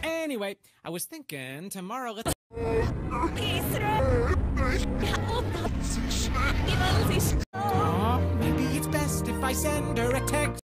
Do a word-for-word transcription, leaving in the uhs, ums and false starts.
Anyway, I was thinking tomorrow let's... Aw, maybe it's best if I send her a text.